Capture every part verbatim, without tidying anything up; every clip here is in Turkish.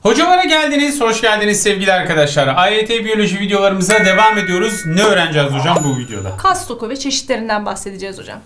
Hocalara geldiniz, hoş geldiniz sevgili arkadaşlar. A Y T biyoloji videolarımıza devam ediyoruz. Ne öğreneceğiz hocam bu videoda? Kas doku ve çeşitlerinden bahsedeceğiz hocam.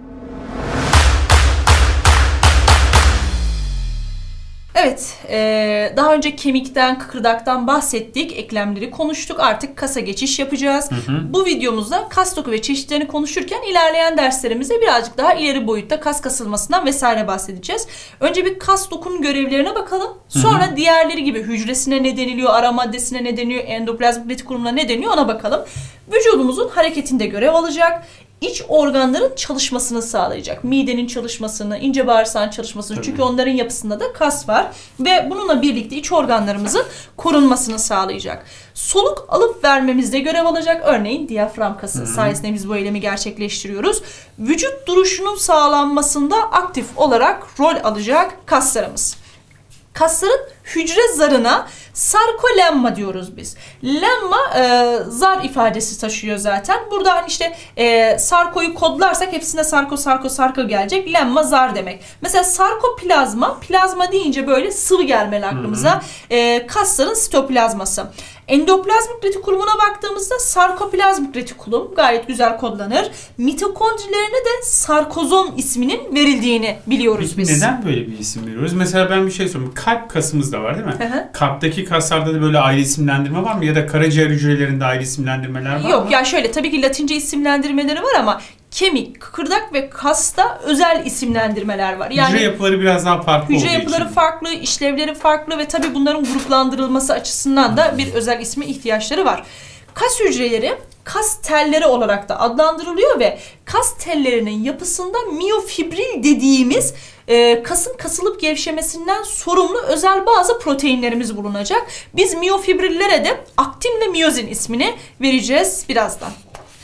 Evet, ee, daha önce kemikten, kıkırdaktan bahsettik, eklemleri konuştuk. Artık kasa geçiş yapacağız. Hı hı. Bu videomuzda kas doku ve çeşitlerini konuşurken ilerleyen derslerimizde birazcık daha ileri boyutta kas kasılmasından vesaire bahsedeceğiz. Önce bir kas dokunun görevlerine bakalım. Sonra hı hı. diğerleri gibi hücresine ne deniliyor, ara maddesine ne deniyor, endoplazmik retikulumuna ne deniyor ona bakalım. Vücudumuzun hareketinde görev alacak. İç organların çalışmasını sağlayacak. Midenin çalışmasını, ince bağırsağın çalışmasını. Tabii. Çünkü onların yapısında da kas var. Ve bununla birlikte iç organlarımızın korunmasını sağlayacak. Soluk alıp vermemizde görev alacak. Örneğin diyafram kası Hı-hı. sayesinde biz bu eylemi gerçekleştiriyoruz. Vücut duruşunun sağlanmasında aktif olarak rol alacak kaslarımız. Kasların hücre zarına sarkolemma diyoruz biz. Lemma e, zar ifadesi taşıyor zaten. Burada hani işte e, sarkoyu kodlarsak hepsine sarko sarko sarko gelecek. Lemma zar demek. Mesela sarkoplazma, plazma deyince böyle sıvı gelmeli aklımıza. E, kasların sitoplazması. Endoplazmik retikulumuna baktığımızda sarkoplazmik retikulum gayet güzel kodlanır. Mitokondrilerine de sarkozom isminin verildiğini biliyoruz Peki biz. Neden böyle bir isim veriyoruz? Mesela ben bir şey soruyorum. Kalp kasımız da var değil mi? Hı hı. Kalpteki kaslarda da böyle ayrı isimlendirme var mı? Ya da karaciğer hücrelerinde ayrı isimlendirmeler var Yok, mı? Yok ya şöyle tabii ki Latince isimlendirmeleri var ama kemik, kıkırdak ve kasta özel isimlendirmeler var. Yani hücre yapıları biraz daha farklı Hücre yapıları için. farklı, işlevleri farklı ve tabii bunların gruplandırılması açısından da bir özel isme ihtiyaçları var. Kas hücreleri kas telleri olarak da adlandırılıyor ve kas tellerinin yapısında miyofibril dediğimiz e, kasın kasılıp gevşemesinden sorumlu özel bazı proteinlerimiz bulunacak. Biz miyofibrillere de aktin ve miyozin ismini vereceğiz birazdan.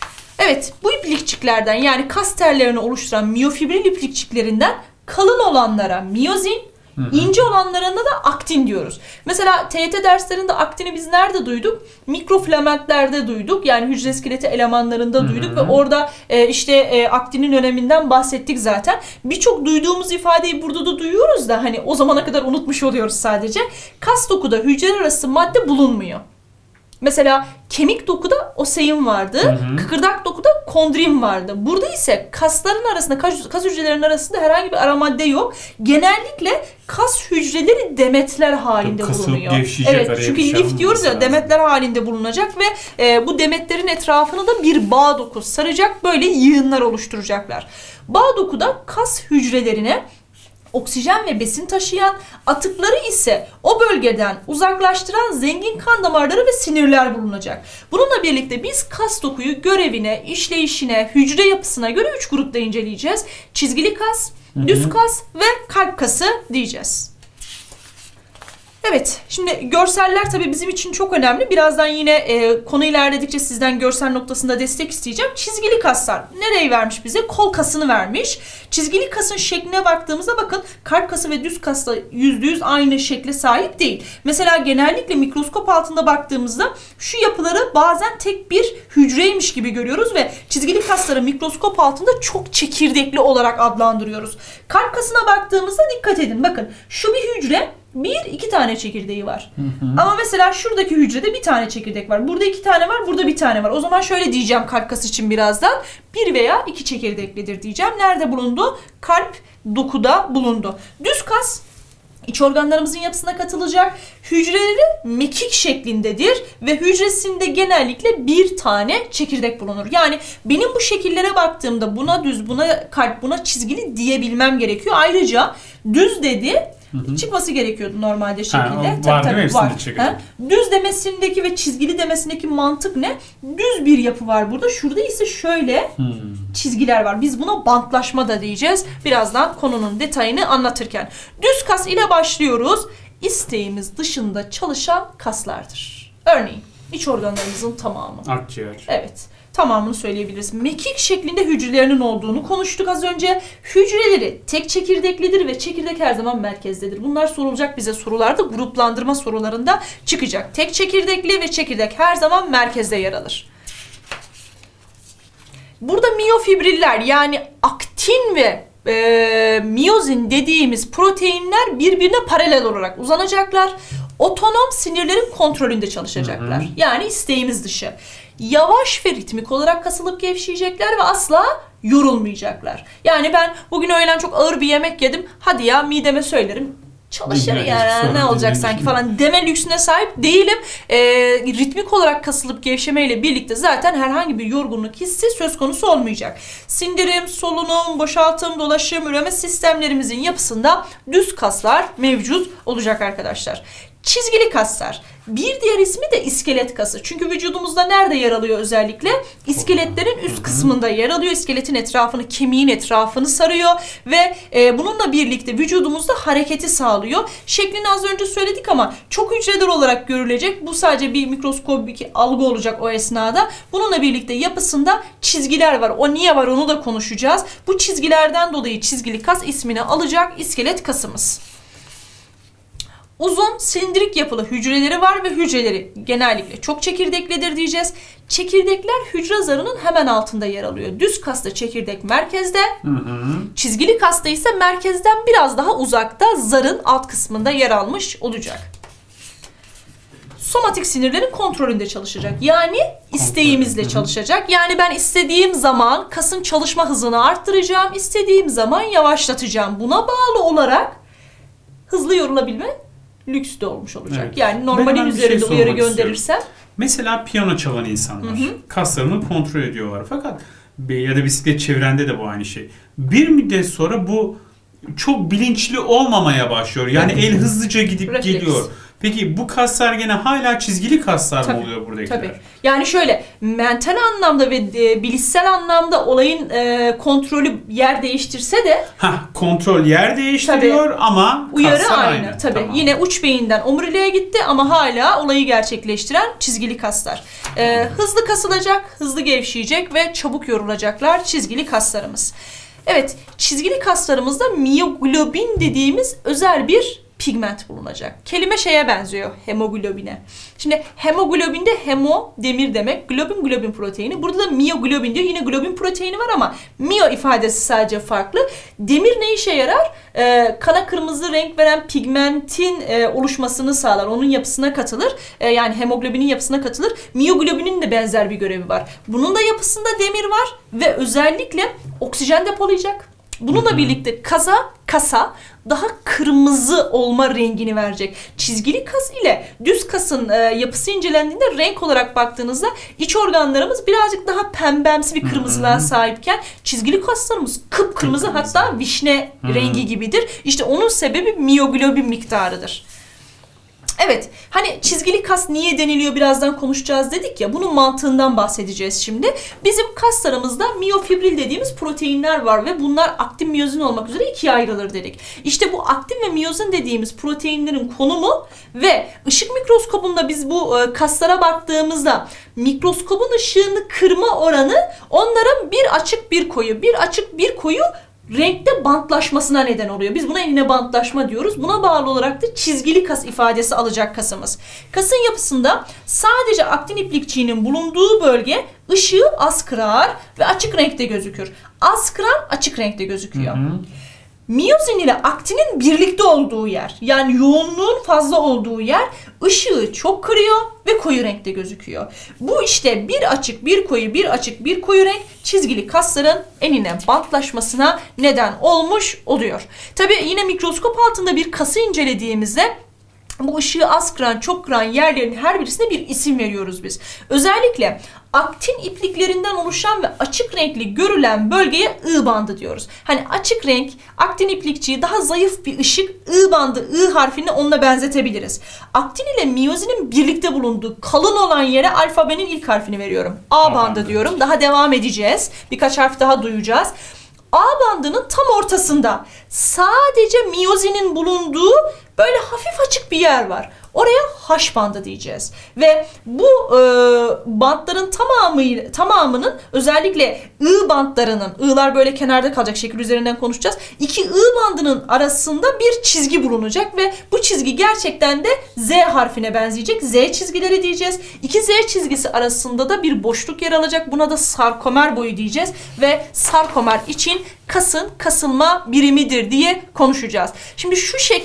Evet, bu iplikçiklerden yani kas tellerini oluşturan miyofibril iplikçiklerinden kalın olanlara miyozin, hı hı. ince olanlarına da aktin diyoruz. Mesela T Y T derslerinde aktini biz nerede duyduk? Mikrofilamentlerde duyduk. Yani hücre iskeleti elemanlarında hı hı. duyduk ve orada e, işte e, aktinin öneminden bahsettik zaten. Birçok duyduğumuz ifadeyi burada da duyuyoruz da hani o zamana kadar unutmuş oluyoruz sadece. Kas dokuda hücreler arası madde bulunmuyor. Mesela kemik dokuda osein vardı, hı hı. kıkırdak dokuda kondrin vardı. Burada ise kasların arasında, kas, kas hücrelerinin arasında herhangi bir ara madde yok. Genellikle kas hücreleri demetler halinde Kasılıp bulunuyor. Evet, çünkü lif diyoruz ya, demetler halinde bulunacak ve e, bu demetlerin etrafını da bir bağ doku saracak, böyle yığınlar oluşturacaklar. Bağ dokuda kas hücrelerine oksijen ve besin taşıyan, atıkları ise o bölgeden uzaklaştıran zengin kan damarları ve sinirler bulunacak. Bununla birlikte biz kas dokuyu görevine, işleyişine, hücre yapısına göre üç grupta inceleyeceğiz. Çizgili kas, düz kas ve kalp kası diyeceğiz. Evet, şimdi görseller tabii bizim için çok önemli. Birazdan yine e, konu ilerledikçe sizden görsel noktasında destek isteyeceğim. Çizgili kaslar nereyi vermiş bize? Kol kasını vermiş. Çizgili kasın şekline baktığımızda bakın kalp kası ve düz kasla yüzde yüz aynı şekle sahip değil. Mesela genellikle mikroskop altında baktığımızda şu yapıları bazen tek bir hücreymiş gibi görüyoruz ve çizgili kasları mikroskop altında çok çekirdekli olarak adlandırıyoruz. Kalp kasına baktığımızda dikkat edin. Bakın şu bir hücre. Bir, iki tane çekirdeği var. Hı hı. Ama mesela şuradaki hücrede bir tane çekirdek var. Burada iki tane var, burada bir tane var. O zaman şöyle diyeceğim kalp kası için birazdan. Bir veya iki çekirdeklidir diyeceğim. Nerede bulundu? Kalp dokuda bulundu. Düz kas iç organlarımızın yapısına katılacak. Hücreleri mekik şeklindedir ve hücresinde genellikle bir tane çekirdek bulunur. Yani benim bu şekillere baktığımda buna düz, buna kalp, buna çizgili diyebilmem gerekiyor. Ayrıca düz dedi, hı hı. çıkması gerekiyordu normalde şekilde. Ha, var tabii, tabii, var. Ha? Düz demesindeki ve çizgili demesindeki mantık ne? Düz bir yapı var burada. Şurada ise şöyle hmm. çizgiler var. Biz buna bantlaşma da diyeceğiz. Birazdan konunun detayını anlatırken. Düz kas ile başlıyoruz. İsteğimiz dışında çalışan kaslardır. Örneğin iç organlarımızın tamamı. Akciğer. Evet. Tamamını söyleyebiliriz. Mekik şeklinde hücrelerinin olduğunu konuştuk az önce. Hücreleri tek çekirdeklidir ve çekirdek her zaman merkezdedir. Bunlar sorulacak bize sorularda, gruplandırma sorularında çıkacak. Tek çekirdekli ve çekirdek her zaman merkezde yer alır. Burada miyofibriller yani aktin ve e, miyozin dediğimiz proteinler birbirine paralel olarak uzanacaklar. Otonom sinirlerin kontrolünde çalışacaklar. Hı hı. Yani isteğimiz dışı. Yavaş ve ritmik olarak kasılıp gevşeyecekler ve asla yorulmayacaklar. Yani ben bugün öğlen çok ağır bir yemek yedim. Hadi ya mideme söylerim. Çalışır yani ne olacak sanki falan deme lüksüne sahip değilim. E, ritmik olarak kasılıp gevşemeyle birlikte zaten herhangi bir yorgunluk hissi söz konusu olmayacak. Sindirim, solunum, boşaltım, dolaşım, üreme sistemlerimizin yapısında düz kaslar mevcut olacak arkadaşlar. Çizgili kaslar. Bir diğer ismi de iskelet kası. Çünkü vücudumuzda nerede yer alıyor özellikle? İskeletlerin üst kısmında yer alıyor. İskeletin etrafını, kemiğin etrafını sarıyor ve e, bununla birlikte vücudumuzda hareketi sağlıyor. Şeklini az önce söyledik ama çok hücreler olarak görülecek. Bu sadece bir mikroskobik algı olacak o esnada. Bununla birlikte yapısında çizgiler var. O niye var onu da konuşacağız. Bu çizgilerden dolayı çizgili kas ismini alacak iskelet kasımız. Uzun silindirik yapılı hücreleri var ve hücreleri genellikle çok çekirdeklidir diyeceğiz. Çekirdekler hücre zarının hemen altında yer alıyor. Düz kasta çekirdek merkezde, hı hı. Çizgili kasta ise merkezden biraz daha uzakta zarın alt kısmında yer almış olacak. Somatik sinirlerin kontrolünde çalışacak. Yani isteğimizle çalışacak. Yani ben istediğim zaman kasın çalışma hızını arttıracağım, istediğim zaman yavaşlatacağım. Buna bağlı olarak hızlı yorulabilme lüks de olmuş olacak. Evet. Yani normalin üzerinde şey uyarı gönderirsem. Mesela piyano çalan insanlar, hı hı. kaslarını kontrol ediyorlar. Fakat ya da bisiklet çevrende de bu aynı şey. Bir müddet sonra bu çok bilinçli olmamaya başlıyor. Yani evet. el hızlıca gidip refleks. Geliyor. Peki bu kaslar gene hala çizgili kaslar tabii, mı oluyor buradakiler? Tabii. Yani şöyle mental anlamda ve e, bilişsel anlamda olayın e, kontrolü yer değiştirse de ha kontrol yer değiştiriyor tabii, ama uyarı kaslar aynı. aynı. Tabii. Tamam. Yine uç beyinden omuriliğe gitti ama hala olayı gerçekleştiren çizgili kaslar. E, hızlı kasılacak, hızlı gevşeyecek ve çabuk yorulacaklar çizgili kaslarımız. Evet, çizgili kaslarımızda miyoglobin dediğimiz özel bir pigment bulunacak. Kelime şeye benziyor, hemoglobine. Şimdi hemoglobinde hemo demir demek, globin globin proteini. Burada da miyoglobin diyor. Yine globin proteini var ama miyo ifadesi sadece farklı. Demir ne işe yarar? Ee, kana kırmızı renk veren pigmentin e, oluşmasını sağlar. Onun yapısına katılır. E, yani hemoglobinin yapısına katılır. Miyoglobinin de benzer bir görevi var. Bunun da yapısında demir var ve özellikle oksijen depolayacak. Bununla birlikte kaza, kasa daha kırmızı olma rengini verecek. Çizgili kas ile düz kasın e, yapısı incelendiğinde renk olarak baktığınızda iç organlarımız birazcık daha pembemsi bir kırmızılığa sahipken çizgili kaslarımız kıpkırmızı hatta vişne rengi gibidir. İşte onun sebebi miyoglobin miktarıdır. Evet, hani çizgili kas niye deniliyor birazdan konuşacağız dedik ya, bunun mantığından bahsedeceğiz şimdi. Bizim kaslarımızda miyofibril dediğimiz proteinler var ve bunlar aktin miyozin olmak üzere ikiye ayrılır dedik. İşte bu aktin ve miyozin dediğimiz proteinlerin konumu ve ışık mikroskobunda biz bu kaslara baktığımızda mikroskobun ışığını kırma oranı onların bir açık bir koyu, bir açık bir koyu renkte bantlaşmasına neden oluyor. Biz buna enine bantlaşma diyoruz. Buna bağlı olarak da çizgili kas ifadesi alacak kasımız. Kasın yapısında sadece aktin iplikçiğinin bulunduğu bölge ışığı az kırar ve açık renkte gözükür. Az kıran açık renkte gözüküyor. Hı hı. Miyozin ile aktinin birlikte olduğu yer, yani yoğunluğun fazla olduğu yer ışığı çok kırıyor ve koyu renkte gözüküyor. Bu işte bir açık bir koyu bir açık bir koyu renk çizgili kasların enine bantlaşmasına neden olmuş oluyor. Tabi yine mikroskop altında bir kası incelediğimizde bu ışığı az kıran, çok kıran yerlerin her birisine bir isim veriyoruz biz. Özellikle aktin ipliklerinden oluşan ve açık renkli görülen bölgeye I bandı diyoruz. Hani açık renk, aktin iplikçiği, daha zayıf bir ışık, I bandı, I harfini onunla benzetebiliriz. Aktin ile miyozinin birlikte bulunduğu kalın olan yere alfabenin ilk harfini veriyorum. A bandı diyorum. Daha devam edeceğiz. Birkaç harf daha duyacağız. A bandının tam ortasında sadece miyozinin bulunduğu böyle hafif açık bir yer var. Oraya H bandı diyeceğiz. Ve bu e, bantların tamamı, tamamının özellikle I bantlarının, I'lar böyle kenarda kalacak şekil üzerinden konuşacağız. İki I bandının arasında bir çizgi bulunacak ve bu çizgi gerçekten de Z harfine benzeyecek. Z çizgileri diyeceğiz. İki Z çizgisi arasında da bir boşluk yer alacak. Buna da sarkomer boyu diyeceğiz. Ve sarkomer için kasın kasılma birimidir diye konuşacağız. Şimdi şu şekli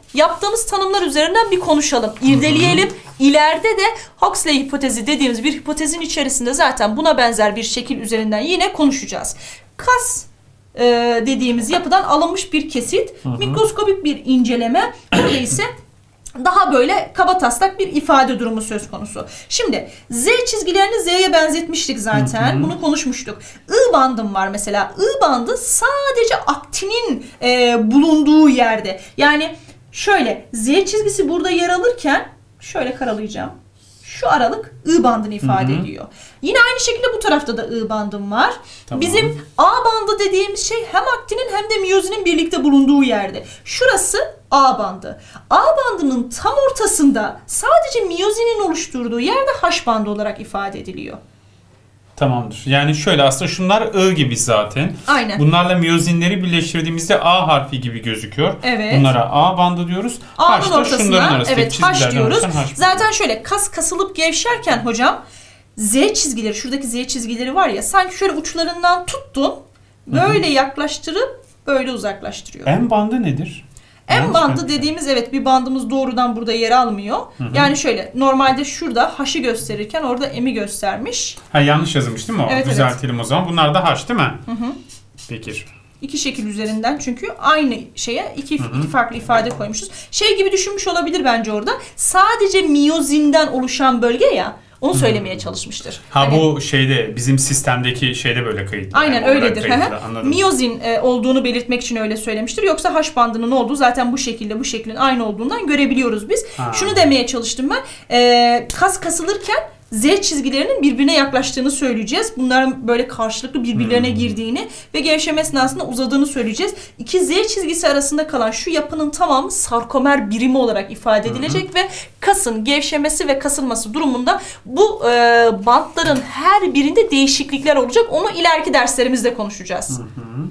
yaptığımız tanımlar üzerinden bir konuşalım, irdeleyelim. Hı hı. İleride de Huxley hipotezi dediğimiz bir hipotezin içerisinde zaten buna benzer bir şekil üzerinden yine konuşacağız. Kas e, dediğimiz yapıdan alınmış bir kesit, hı hı. mikroskobik bir inceleme, burada ise daha böyle kabataslak bir ifade durumu söz konusu. Şimdi Z çizgilerini Z'ye benzetmiştik zaten. Hı hı. Bunu konuşmuştuk. I bandım var mesela. I bandı sadece aktinin e, bulunduğu yerde. Yani şöyle Z çizgisi burada yer alırken şöyle karalayacağım. Şu aralık I bandını ifade, hı hı. ediyor. Yine aynı şekilde bu tarafta da I bandım var. Tamam. Bizim A bandı dediğimiz şey hem aktinin hem de miyozinin birlikte bulunduğu yerde. Şurası A bandı. A bandının tam ortasında sadece miyozinin oluşturduğu yerde H bandı olarak ifade ediliyor. Tamamdır. Yani şöyle aslında şunlar I gibi zaten. Aynen. Bunlarla miyozinleri birleştirdiğimizde A harfi gibi gözüküyor. Evet. Bunlara A bandı diyoruz. A'nın ortasına evet H diyoruz. H zaten şöyle kas kasılıp gevşerken hocam Z çizgileri, şuradaki Z çizgileri var ya, sanki şöyle uçlarından tuttun, böyle, hı hı. yaklaştırıp böyle uzaklaştırıyor. M bandı nedir? M bandı dediğimiz evet bir bandımız doğrudan burada yer almıyor. Hı hı. Yani şöyle normalde şurada H'ı gösterirken orada M'i göstermiş. Ha, yanlış yazılmış değil mi o? Evet, düzeltelim evet. O zaman. Bunlar da H değil mi? Hı hı. Peki. İki şekil üzerinden çünkü aynı şeye iki, hı hı. iki farklı ifade koymuşuz. Şey gibi düşünmüş olabilir bence orada. Sadece miyozinden oluşan bölge ya. Onu söylemeye hmm. çalışmıştır. Ha hani, bu şeyde bizim sistemdeki şeyde böyle kayıtlı. Aynen yani öyledir. Miyozin e, olduğunu belirtmek için öyle söylemiştir. Yoksa H bandının olduğu zaten bu şekilde, bu şeklin aynı olduğundan görebiliyoruz biz. Ha. Şunu demeye çalıştım ben. E, kas kasılırken Z çizgilerinin birbirine yaklaştığını söyleyeceğiz. Bunların böyle karşılıklı birbirlerine hmm. girdiğini ve gevşeme esnasında uzadığını söyleyeceğiz. İki Z çizgisi arasında kalan şu yapının tamamı sarkomer birimi olarak ifade edilecek hmm. ve kasın gevşemesi ve kasılması durumunda bu e, bantların her birinde değişiklikler olacak. Onu ileriki derslerimizde konuşacağız. Hmm.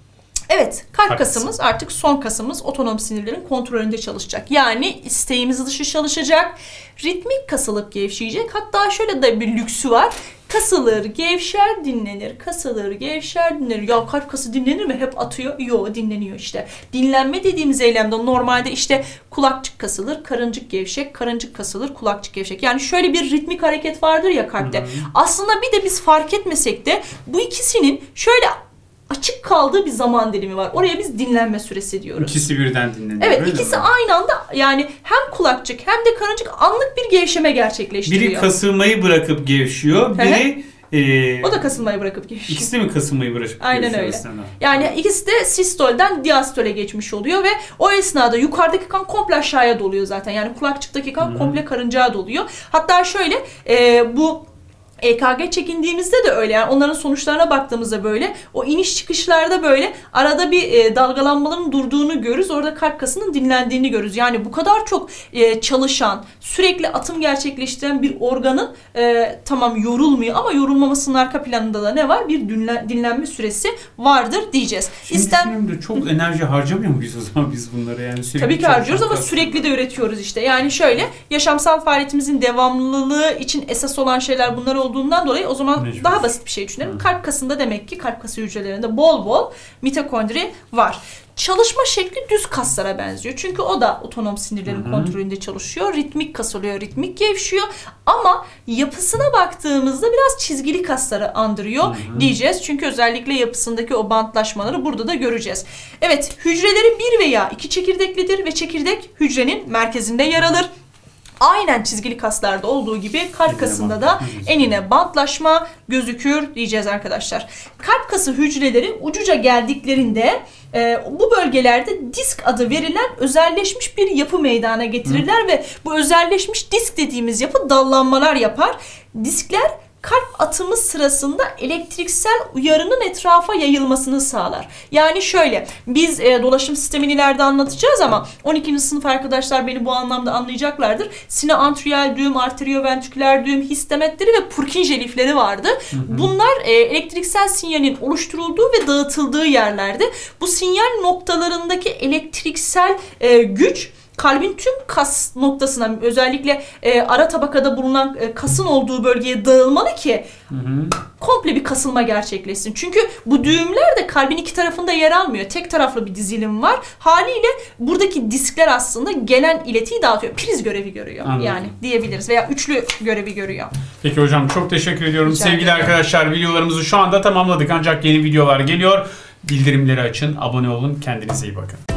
Evet, kalp kasımız artık son kasımız, otonom sinirlerin kontrolünde çalışacak. Yani isteğimiz dışı çalışacak, ritmik kasılıp gevşeyecek. Hatta şöyle de bir lüksü var. Kasılır, gevşer, dinlenir. Kasılır, gevşer, dinlenir. Ya kalp kası dinlenir mi? Hep atıyor. Yo, dinleniyor işte. Dinlenme dediğimiz eylemde normalde işte kulakçık kasılır, karıncık gevşek, karıncık kasılır, kulakçık gevşek. Yani şöyle bir ritmik hareket vardır ya kalpte. Hı hı. Aslında bir de biz fark etmesek de bu ikisinin şöyle açık kaldığı bir zaman dilimi var. Oraya biz dinlenme süresi diyoruz. İkisi birden dinleniyor. Evet, ikisi mi? Aynı anda yani hem kulakçık hem de karıncık anlık bir gevşeme gerçekleştiriyor. Biri kasılmayı bırakıp gevşiyor, biri e, o da kasılmayı bırakıp gevşiyor. İkisi de mi kasılmayı bırakıp Aynen gevşiyor? Aynen öyle. Yani ikisi de sistolden diastole geçmiş oluyor ve o esnada yukarıdaki kan komple aşağıya doluyor zaten. Yani kulakçıktaki kan Hı-hı. komple karıncaya doluyor. Hatta şöyle e, bu E K G çekindiğimizde de öyle, yani onların sonuçlarına baktığımızda böyle o iniş çıkışlarda böyle arada bir e, dalgalanmaların durduğunu görürüz. Orada kalp kasının dinlendiğini görürüz. Yani bu kadar çok e, çalışan, sürekli atım gerçekleştiren bir organın e, tamam yorulmuyor ama yorulmamasının arka planında da ne var? Bir dinlen, dinlenme süresi vardır diyeceğiz. Şimdi İsten... de çok enerji harcamıyor muyuz o zaman biz bunları yani? Sürekli Tabii ki harcıyoruz ama sürekli de üretiyoruz işte. Yani şöyle yaşamsal faaliyetimizin devamlılığı için esas olan şeyler bunlar olduğu olduğundan dolayı o zaman Mecbur. Daha basit bir şey düşünelim. Hı. Kalp kasında demek ki kalp kası hücrelerinde bol bol mitokondri var. Çalışma şekli düz kaslara benziyor. Çünkü o da otonom sinirlerin Hı-hı. kontrolünde çalışıyor. Ritmik kas oluyor, ritmik gevşiyor. Ama yapısına baktığımızda biraz çizgili kasları andırıyor Hı-hı. diyeceğiz. Çünkü özellikle yapısındaki o bantlaşmaları burada da göreceğiz. Evet, hücreleri bir veya iki çekirdeklidir ve çekirdek hücrenin merkezinde yer alır. Aynen çizgili kaslarda olduğu gibi kalp kasında da enine bantlaşma gözükür diyeceğiz arkadaşlar. Kalp kası hücreleri ucuca geldiklerinde e, bu bölgelerde disk adı verilen özelleşmiş bir yapı meydana getirirler Hı. ve bu özelleşmiş disk dediğimiz yapı dallanmalar yapar. Diskler kalp atımı sırasında elektriksel uyarının etrafa yayılmasını sağlar. Yani şöyle, biz e, dolaşım sistemini ileride anlatacağız ama on ikinci sınıf arkadaşlar beni bu anlamda anlayacaklardır. Sinoatriyal düğüm, arterioventriküler düğüm, histametleri ve Purkinje lifleri vardı. Hı hı. Bunlar e, elektriksel sinyalin oluşturulduğu ve dağıtıldığı yerlerdi. Bu sinyal noktalarındaki elektriksel e, güç kalbin tüm kas noktasına, özellikle e, ara tabakada bulunan e, kasın olduğu bölgeye dağılmalı ki Hı hı. komple bir kasılma gerçekleşsin. Çünkü bu düğümler de kalbin iki tarafında yer almıyor. Tek taraflı bir dizilim var. Haliyle buradaki diskler aslında gelen iletiyi dağıtıyor. Priz görevi görüyor. Anladım. Yani diyebiliriz. Veya üçlü görevi görüyor. Peki hocam, çok teşekkür ediyorum. Rica Sevgili ederim. arkadaşlar, videolarımızı şu anda tamamladık. Ancak yeni videolar geliyor. Bildirimleri açın, abone olun. Kendinize iyi bakın.